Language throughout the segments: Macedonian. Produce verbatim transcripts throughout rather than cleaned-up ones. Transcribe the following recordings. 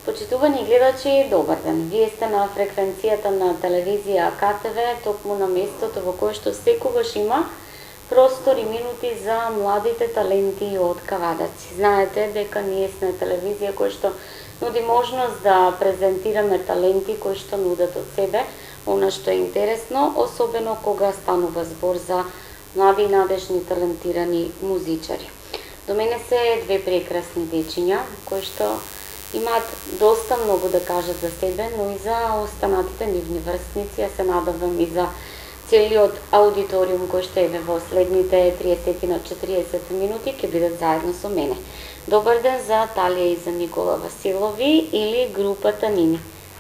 Почитувани гледачи, добар ден. Вие сте на фреквенцијата на телевизија К Т В, токму на местото во кое што секогаш има простор и минути за младите таленти од Кавадаци. Знаете дека ние сме телевизија која што нуди можност да презентираме таленти кои што нудат од себе она што е интересно, особено кога станува збор за млади и надежни талентирани музичари. До мене се две прекрасни дечиња кои што имаат доста многу да кажат за себе, но и за останатите нивни врстници, а се надавам и за целиот аудиториум кој што еве во следните триесет на четириесет минути ќе бидат заедно со мене. Добар ден за Талија и за Никола Василови или групата Нини.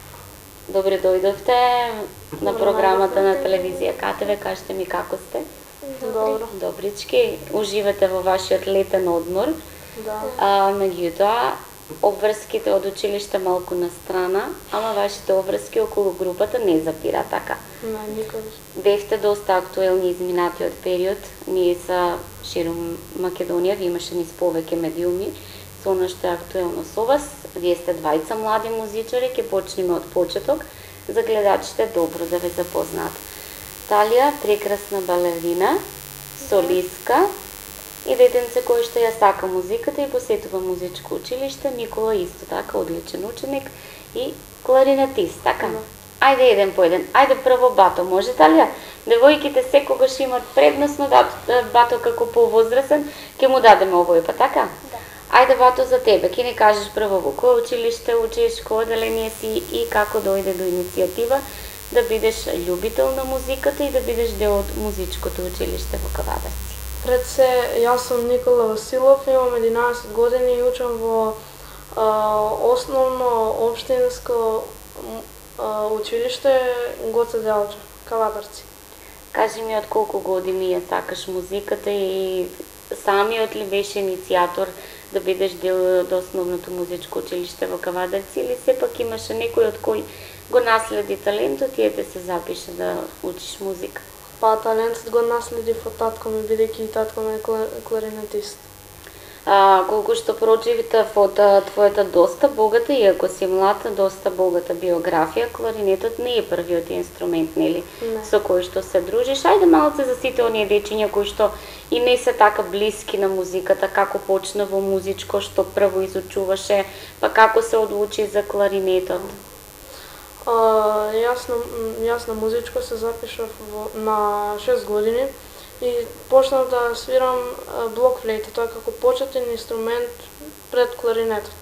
Добре дојдовте на програмата на телевизија К Т В. Кажете ми како сте? Добро. Добрички. Уживате во вашиот летен одмор. Да. А, меѓутоа, обврските од училиште малку на страна, ама вашите обврски околу групата не запира така. Не, никогаш. Бевте доста актуелни изминатиот период. Ние са широм Македонија, ви имаше низ повеќе медиуми со она што е актуелно со вас. Вие сте двајца млади музичари, ќе почнеме од почеток за гледачите добро да ве запознаат. Талија, прекрасна балерина, солистка и детенце кој што ја сака музиката и посетува музичко училиште. Никола исто така одличен ученик и кларинетист, така? Да. Ајде еден по еден. Ајде прво Бато, може Талија? Девојките секогаш имаат предносно да Бато како повозрасен, ќе му дадеме овој па така? Да. Ајде Бато за тебе, ќе ни кажеш прво во кој училиште учиш, кој оделение си и како дојде до иницијатива да бидеш љубител на музиката и да бидеш дел од музичкото училиште во Кавадаци. Пред се, јас сум Никола Василов, имам единаесет години и учам во а, основно општинско а, училиште Гоце Делчев, Кавадарци. Кажи ми од колку години ја сакаш музиката и самиот ли беше иницијатор да бидеш дел од основното музичко училиште во Кавадарци или сепак имаше некој од кој го наследи талентот и ете се запише да учиш музика? Па талентот го наследив од татко ми, бидејќи и татко ми е кларинетист. А, колку што прочитав од твојата доста богата, иако си млад, доста богата биографија, кларинетот не е првиот инструмент, нели? Не. Со кој што се дружиш. Ајде малце за сите оние дечиња кои што и не се така блиски на музиката, како почна во музичко, што прво изучуваше, па како се одлучи за кларинетот. А, јас, на, јас на музичко се запишав во, на шест години и почнав да свирам блокфлейта, тоа како почетен инструмент пред кларинетот.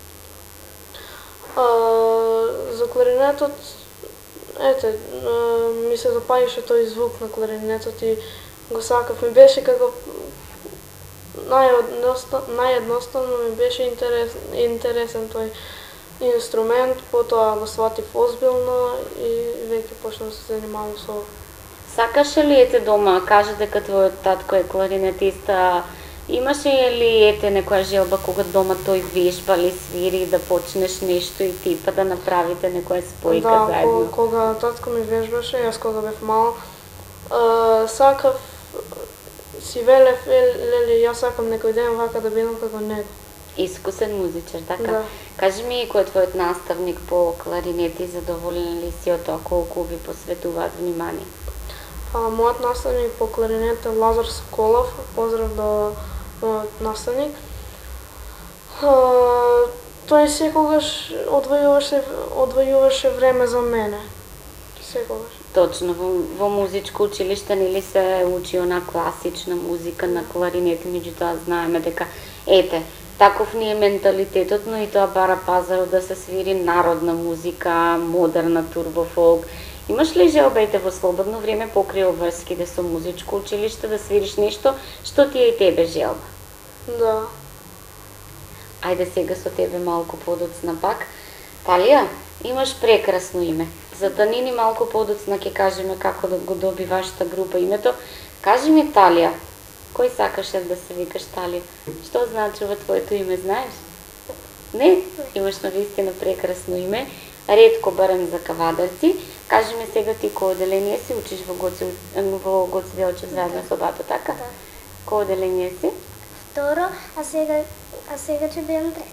А, за кларинетот, ете, ми се допаѓаше тој звук на кларинетот и го сакав. Ми беше како наједноставно ми беше интерес, интересен тој инструмент, потоа го сватив озбилно и веќе почнав да се занимавам со ова. Сакаше ли ете дома, кажа дека твојот татко е кларинетист, имаше ли ете некоја желба кога дома тој вежба или свири да почнеш нешто и ти па да направите некоја спојка да, заедно? Да, кога татко ми вежбаше, јас кога бев мал, а, сакав, си велев, леле, јас сакам некој ден вака да бидам како него. Искусен музичар, така? Да. Кажи ми, кој е твојот наставник по кларинети, задоволен ли си од тоа колку ви посветуваат внимание? А, мојот наставник по кларинет е Лазар Соколов, поздрав до мојот наставник. А, тој секогаш одвојуваше, одвојуваше време за мене. Секогаш. Точно, во, во музичко училиште нели се учи она класична музика на кларинет, меѓутоа знаеме дека ете, таков ни е менталитетот, но и тоа бара пазарот да се свири народна музика, модерна турбофолк. Имаш ли желба ете во слободно време покрај обврските со музичко училиште да свириш нешто што ти е и тебе желба? Да. Ајде сега со тебе малку подоцна пак. Талија, имаш прекрасно име. За да Нини малку подоцна ќе кажеме како да го доби вашата група името. Кажи ми Талија, кој сакаше да се викаш Талија? Што значува твоето име, знаеш? Не? Имаш навистина прекрасно име. Ретко барем за Кавадарци. Кажи ми сега ти кој оделение си, учиш во Гоце, во Гоце Делчев заедно со Бато, така? Да. Кој оделение си? Второ, а сега, а сега ќе бидам трето.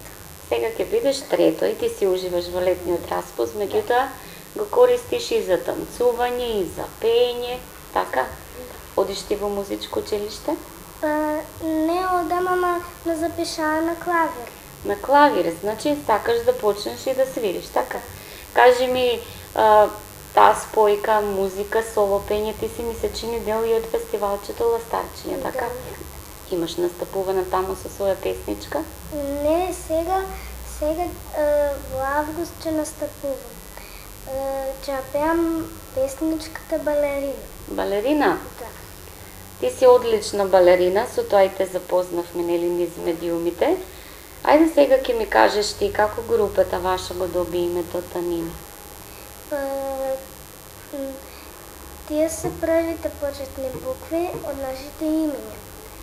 Сега ќе бидеш трето и ти си уживаш во летниот распуст, меѓутоа го користиш и за танцување и за пеење, така? Одиш ти во музичко училиште? Па не одам, ама ме запишаа на клавир. На клавир, значи сакаш да почнеш и да свириш, така? Кажи ми, а, таа спојка, музика, соло пење, ти си ми се чини дел и од фестивалчето Ластарчиња, така? Да. Имаш настапувана таму со своја песничка? Не, сега, сега е, во август ќе настапувам. Е, ќе пеам песничката Балерина. Балерина? Да. Ти си одлична балерина, со тоа и те запознавме, нели, низ медиумите. Ајде сега ќе ми кажеш ти како групата ваша го доби името Танини. Па, м, тие се првите почетни букви од нашите имиња.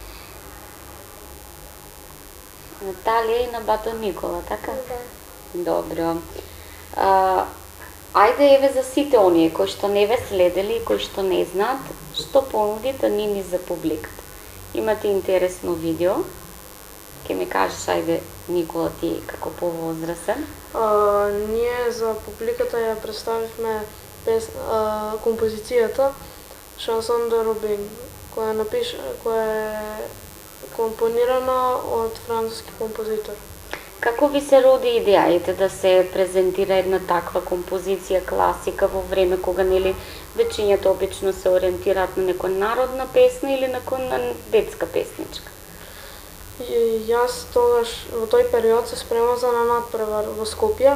Наталија и на бато Никола, така? Да. Добро. А, ајде еве за сите оние кои што не ве следели и кои што не знаат, што понуди Танини за публиката. Имате интересно видео. Ке ми кажеш, ајде, Никола, ти како повозрасен. А, ние за публиката ја представивме пес, а, композицијата Шансон де Рубин, која напиш, која е компонирана од француски композитор. Како ви се роди идејата да се презентира една таква композиција класика во време кога, нели, веќињата обично се ориентираат на некоја народна песна или на некоја детска песничка? И јас тогаш во тој период се спремав за на надпревар во Скопје.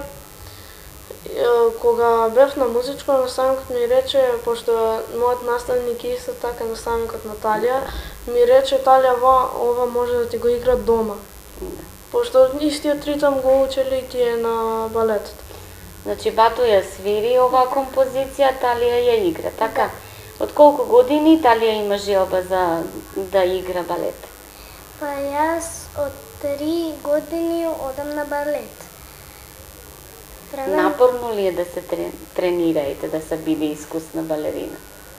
Кога бев на музичко, наставникот ми рече, пошто мојот наставник е исто така наставникот Наталија, ми рече, Талија, ова, ова може да ти го игра дома. Да. Пошто истиот ритам го учели и тие на балетот. Значи, бато ја свири оваа композиција, Талија ја игра, така? Од колку години Талија има желба за да игра балет? Па јас од три години одам на балет. Правам... Напорно ли е да се трен... тренираете, да се биде искусна балерина?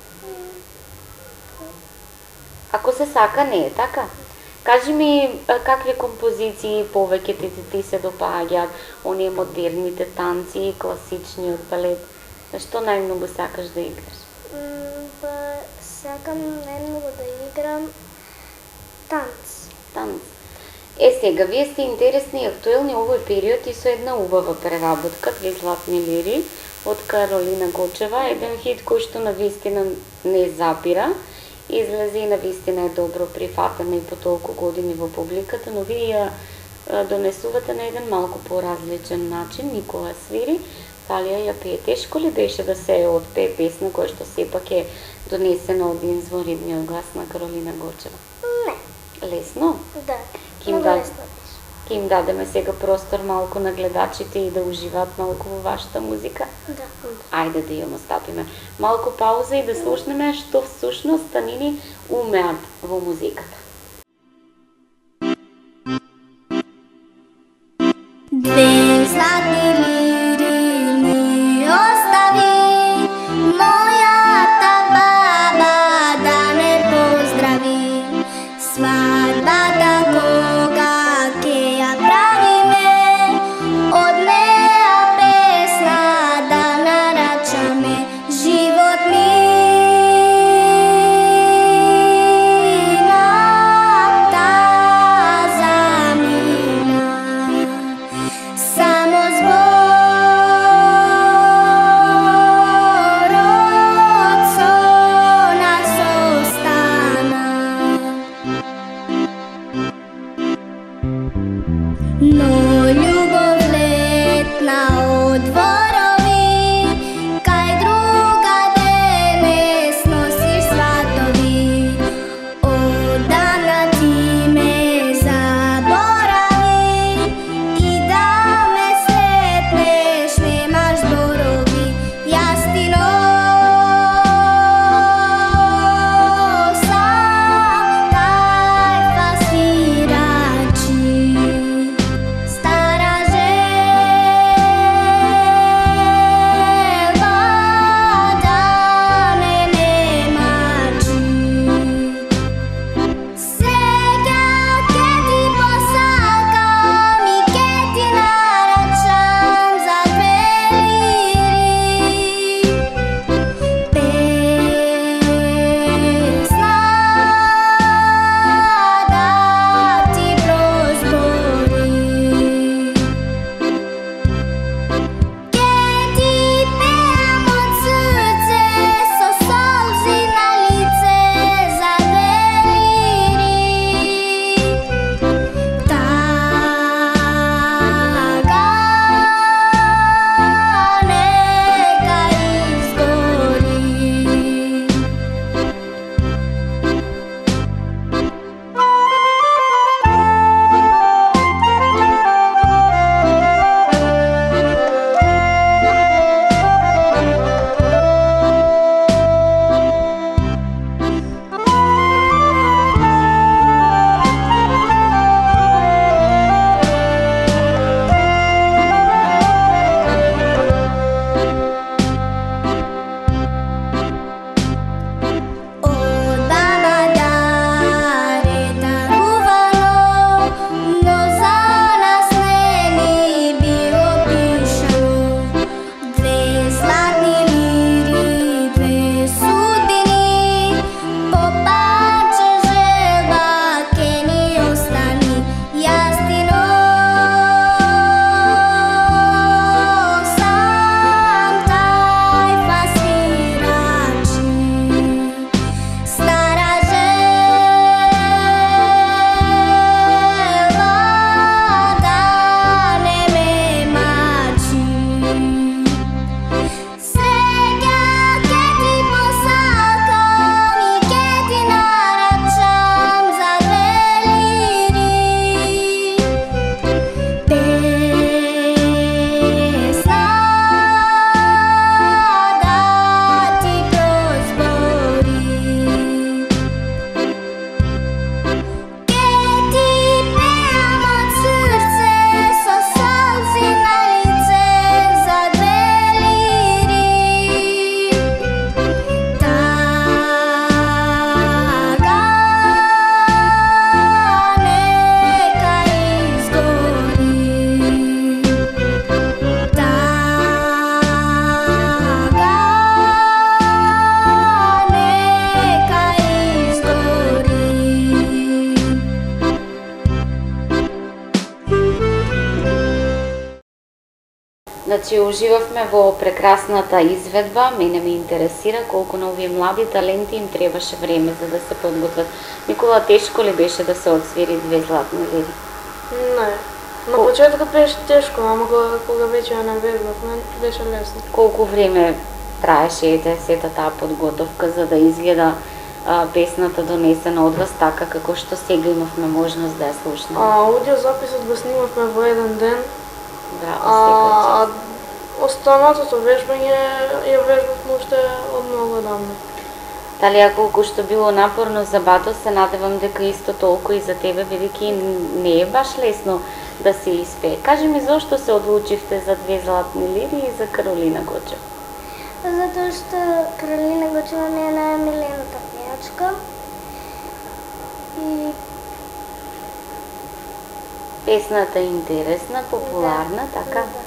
Ако се сака, не е така? Кажи ми, какви композиции повеќе ти, ти се допаѓаат, оние модерните танци, класичниот балет? Што најмногу сакаш да играш? М, Па сакам најмногу да играм танц. Танц. Е, сега, вие сте интересни и актуелни овој период и со една убава преработка, Две златни лири, од Каролина Гочева, еден хит кој што на вистина не запира, излезе и на вистина е добро прифатена и по толку години во публиката, но вие ја донесувате на еден малку поразличен начин. Никола свири, Талија ја пее. Тешко ли беше да се отпее песна која што сепак е донесена од извонредниот глас на Каролина Гочева? Не, Лесно? да, Ким многу да- лесно беше. Ке им дадеме сега простор малку на гледачите и да уживаат малку во вашата музика? Да. Ајде да ја остапиме. Малку пауза и да слушнеме што всушност Танини умеат во музиката. Две златни лири ми остави, мојата баба да ме поздрави. Свадбата кога ќе ја правиме, од неа песна да нарачаме, живот мина, замина. Само збор Значи, уживавме во прекрасната изведба, мене ме интересира колку на овие млади таленти им требаше време за да се подготват. Никола, тешко ли беше да се одсвири две златни лири? Не. На почетокот беше тешко, ама кога, кога веќе ја наведовме, беше лесно. Колку време траеше ете сета таа подготовка за да изгледа а, песната донесена од вас така како што сега имавме можност да ја слушнеме? А аудиозаписот го снимавме во еден ден. Браво, А, а останатото вежбање ја вежбавме уште од многу давно. Талија, колку што било напорно за Бато, се надевам дека исто толку и за тебе, бидејќи не е баш лесно да се испее. Кажи ми зошто се одлучивте за две златни лири и за Каролина Гочева? Затоа што Каролина Гочева ми е најмилената пејачка и Песната е интересна, популарна, да, така? Да.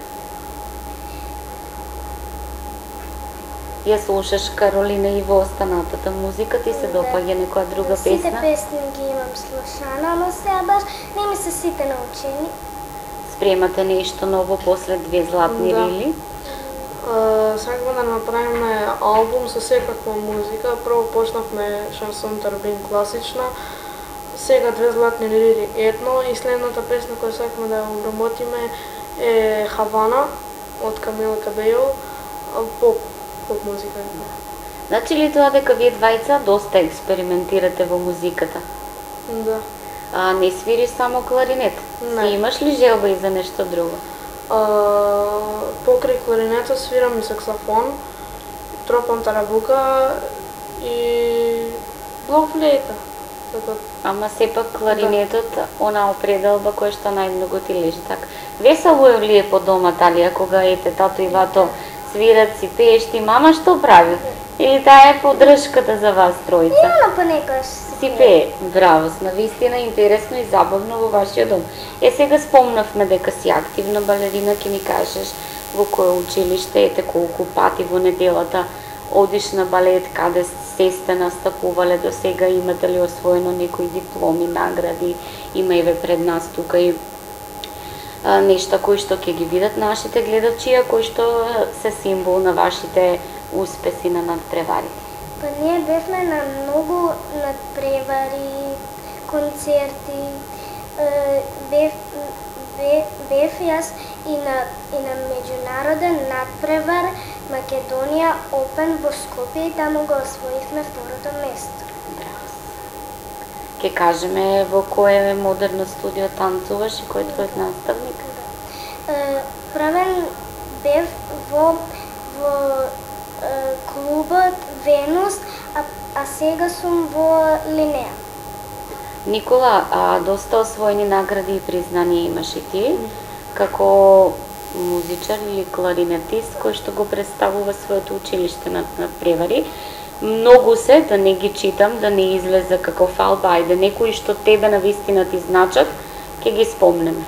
Ја слушаш Каролина и во останатата музика, ти се Да. допаѓа некоја друга Сите песна? песни ги имам слушано, но сега баш не ми се сите научени. Спремате нешто ново после две златни Да. лили? Uh, сакаме да направиме албум со секаква музика. Прво почнавме шансон Тарбин класична, сега две златни лири етно и следната песна која сакаме да ја обработиме е Хавана од Камила Кабејо, поп, поп музика. Значи ли тоа дека вие двајца доста експериментирате во музиката? Да. А не свириш само кларинет? Не. Си имаш ли желба и за нешто друго? Uh, покрај кларинетот свирам и саксофон, тропам тарабука и блок флейта. Така. Ама сепак кларинетот, да. Она определба која што најмногу ти лежи така. Весело е ли е по дома, Талија, кога ете тато и вато свират, си пееш, ти мама што прави? Или таа е поддршката за вас тројца? Има понекогаш. Си пее, браво, навистина интересно и забавно во вашиот дом. Е, сега спомнавме дека си активна балерина, ќе ми кажеш во кое училиште, ете колку пати во неделата одиш на балет, каде се сте настапувале до сега, имате ли освоено некои дипломи, награди, има еве пред нас тука и а, нешта кои што ќе ги видат нашите гледачи, а кои што се символ на вашите успеси на надпреварите. Па ние бевме на многу надпревари, концерти, е, бев, бе, бев јас и на, и на меѓународен надпревар Македонија Опен во Скопје и таму го освоивме второто место. Ке кажеме во кое модерно студио танцуваш и кој е твојот наставник? Е, Правен бев во, во е, клубот Венус, а, а сега сум во Линеа. Никола, а, доста освоени награди и признанија имаш и ти, како музичар или кларинетист кој што го представува своето училиште на надпревари. Многу се, да не ги читам, да не излезе како фалба, ајде некои што тебе на вистина ти значат, ќе ги спомнеме.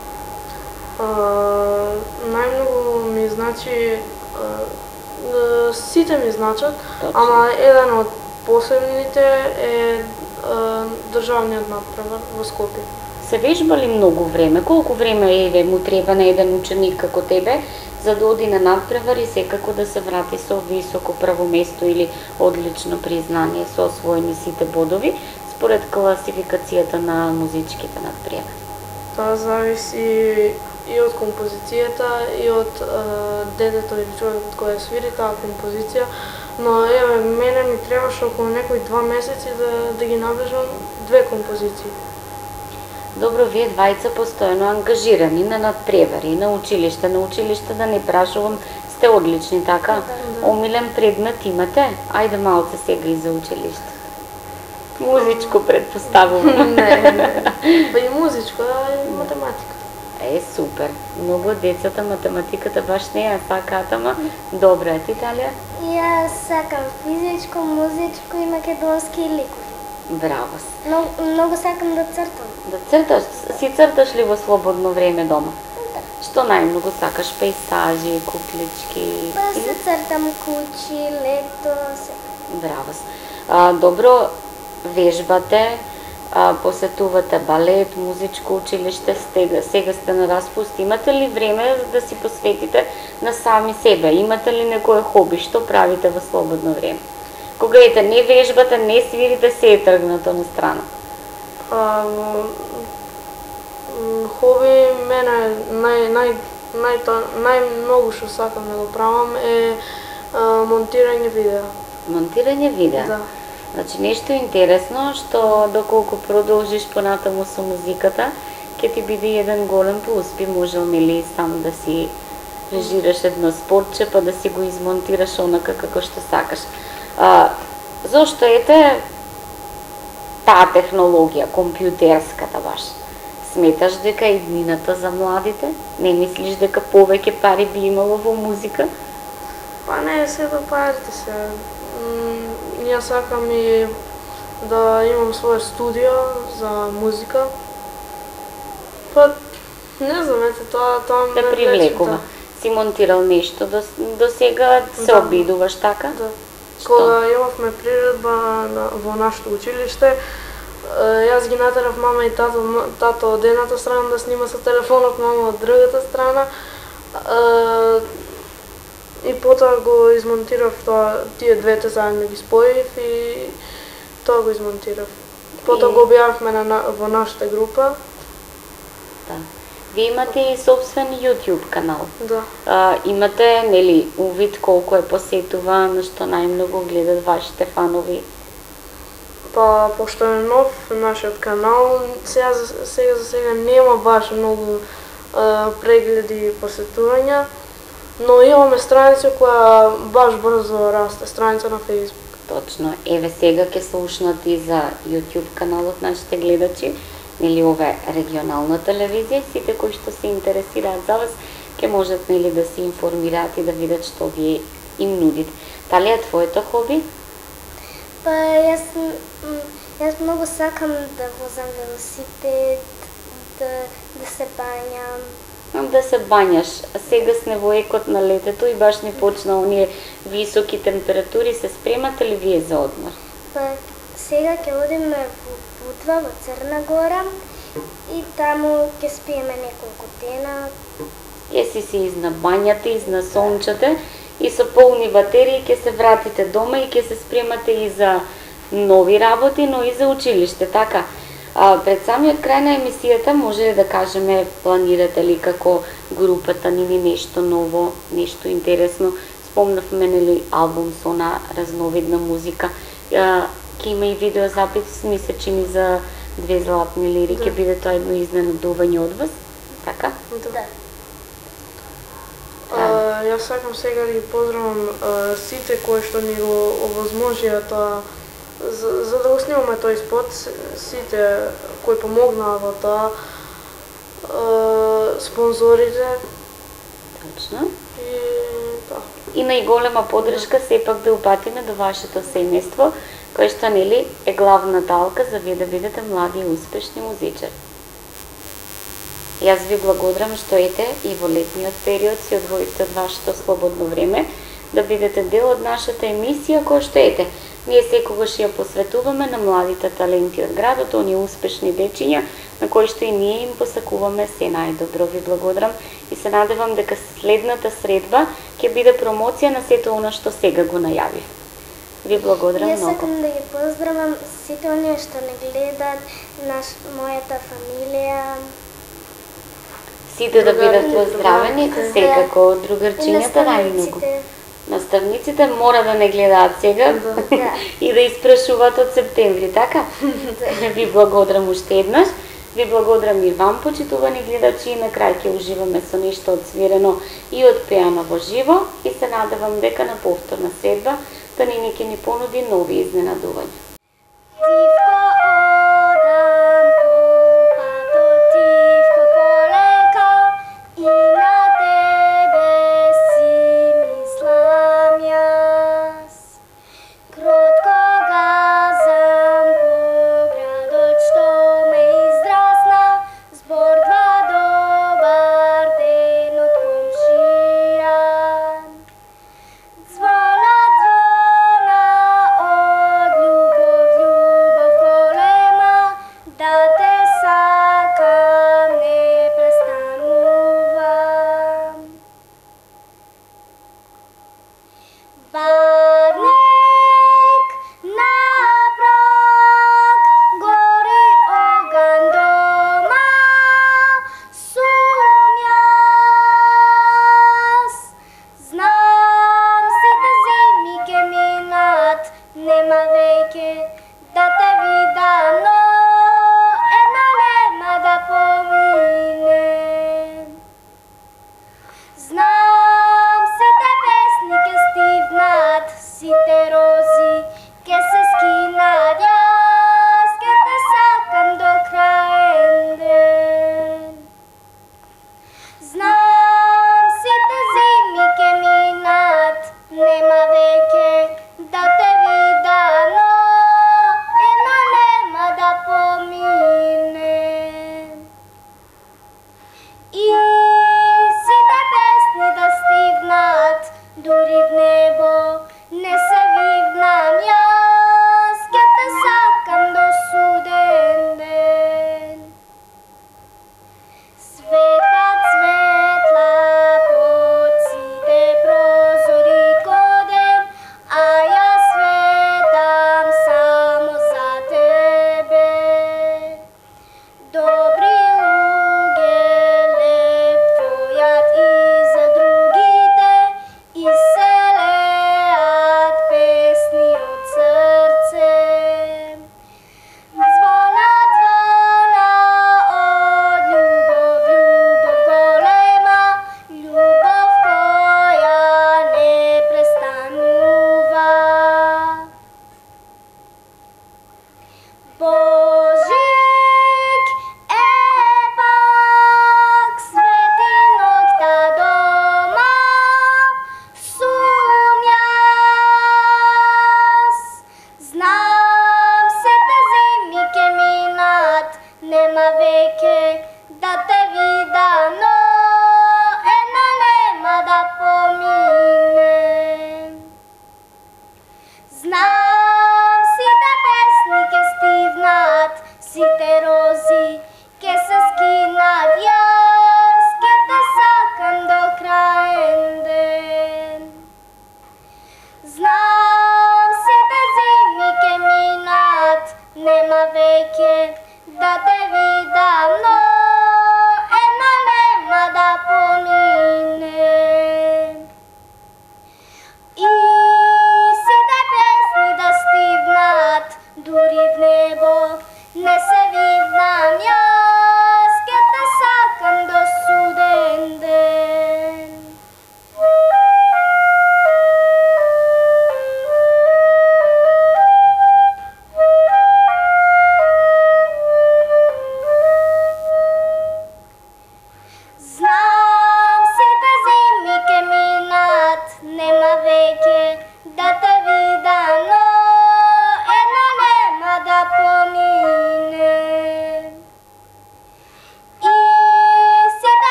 Uh, најмногу ми значи, uh, сите ми значат, Точно. ама еден од посебните е uh, државниот надпревар во Скопје. Се вежбали многу време? Колку време еве му треба на еден ученик како тебе за да оди на надпревар и секако да се врати со високо прво место или одлично признание со освоени сите бодови според класификацијата на музичките надпревари? Тоа зависи и од композицијата и од uh, детето или човекот кој ја свири таа композиција, но еве мене ми требаше околу некои два месеци да, да ги наближам две композиции. Добро, вие двајца постојано ангажирани на надпревари, на училиште, на училиште да не прашувам, сте одлични, така? Да. Омилен предмет имате? Ајде малце сега и за училиште. Музичко предпоставувам. не, не. Па и музичко, а и математика. Е, супер. Многу од децата математиката баш не ја сакаат, ама добра е ти, Талија? Јас сакам физичко, музичко и македонски и ликови. Браво. Многу, многу сакам да цртам. Да црташ, си црташ ли во слободно време дома? Што најмногу сакаш? Пейзажи, куклички? Па се цртам куќи, лето, се. Браво. А, добро, вежбате, а, посетувате балет, музичко училиште, сега, сега сте на разпуст. Имате ли време да си посветите на сами себе? Имате ли некое хоби? Што правите во слободно време? Кога ете, не вежбате, не свирите, се е тргнато на страна. А, хоби мене нај нај нај најмногу што сакам да го правам е а, монтирање видео. Монтирање видео? Да. Значи нешто интересно што доколку продолжиш понатаму со музиката, ќе ти биде еден голем плюс. Би можел нели сам да си режираш едно спортче па да си го измонтираш онака како што сакаш. А, зошто ете таа технологија, компјутерската баш? Сметаш дека е иднината за младите? Не мислиш дека повеќе пари би имало во музика? Па не, се до парите се. Ја сакам и да имам своје студио за музика. Па, не знам, ете, тоа, тоа Те ме привлекува. Да. Си монтирал нешто до, до сега, се Да. обидуваш така? Да. Што? Кога имавме приредба на, во нашето училиште, јас ги натерав мама и тато, тато од едната страна да снима со телефонот, мама од другата страна. И потоа го измонтирав тоа, тие двете заедно ги споив и тоа го измонтирав. Потоа И- го објавивме на, на, во нашата група. Да. Вие имате и собствен YouTube канал. Да. А, имате, нели, увид колку е посетуван, што најмногу гледат вашите фанови? Па, пошто е нов нашиот канал, сега, за- сега за сега нема баш многу а, прегледи и посетувања, но имаме страница која баш брзо расте, страница на Facebook. Точно. Еве сега ќе слушнат и за YouTube каналот нашите гледачи, нели ова е регионална телевизија, сите кои што се интересираат за вас ќе можат нели да се информираат и да видат што вие им нудите. Дали е твоето хоби? Па јас м, јас многу сакам да возам велосипед, да да се бањам. Да се бањаш. А сега с невоекот на летето и баш не почна оние високи температури, се спремате ли вие за одмор? Па сега ќе одиме во Будва, во Црна Гора и таму ќе спиеме неколку дена. Ќе си се изна бањата, изна сончате и со полни батерии ќе се вратите дома и ќе се спремате и за нови работи, но и за училиште, така? А, пред самиот крај на емисијата може ли да кажеме, планирате ли како групата нини нешто ново, нешто интересно? Спомнавме нели албум со на разновидна музика. А, ќе има и видеозапис, ми се чини за две златни лири, Да. ќе биде тоа едно изненадување од вас, така? Да. А, јас сакам сега да ги поздравам а, сите кои што ни го овозможија тоа, за, за да го снимаме тој спот, с- сите кои помогнаа во тоа, а, спонзорите Точно. и тоа. И најголема подршка сепак да упатиме до вашето семејство, кое што нели е главната алка за вие да бидете млади и успешни музичари. Јас ви благодарам што ете и во летниот период си одвоите од вашето слободно време да бидете дел од нашата емисија која што ете. Ние секогаш ја посветуваме на младите таленти од градот, оние успешни дечиња на кои што и ние им посакуваме се најдобро. Ви благодарам и се надевам дека следната средба ќе биде промоција на сето она што сега го најавив. Ви благодарам Јас многу. сакам да ги поздравам сите оние што не гледат, наш мојата фамилија Сите да бидат Другарите, поздравени, другарите. секако и другарчињата најмногу. наставниците. Наставниците мора да не гледаат сега Да. и да испрашуваат од септември, така? Ви благодарам уште еднаш. Ви благодарам и вам, почитувани гледачи, и на крај ќе уживаме со нешто одсвирено и одпеано во живо и се надевам дека на повторна средба Танини ќе ни понуди нови изненадувања. Тивко